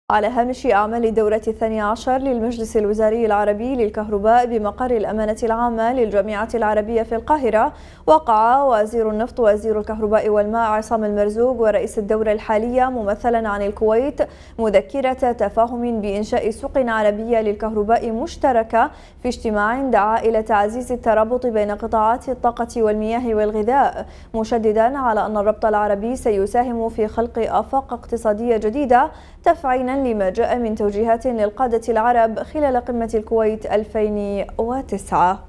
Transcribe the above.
على هامش أعمال الدورة 12 للمجلس الوزاري العربي للكهرباء بمقر الأمانة العامة للجامعة العربية في القاهرة، وقع وزير النفط وزير الكهرباء والماء عصام المرزوق ورئيس الدورة الحالية ممثلا عن الكويت مذكرة تفاهم بإنشاء سوق عربية للكهرباء مشتركة في اجتماع دعا إلى تعزيز الترابط بين قطاعات الطاقة والمياه والغذاء، مشددا على أن الربط العربي سيساهم في خلق آفاق اقتصادية جديدة تفعيلا لما جاء من توجيهات للقادة العرب خلال قمة الكويت 2009.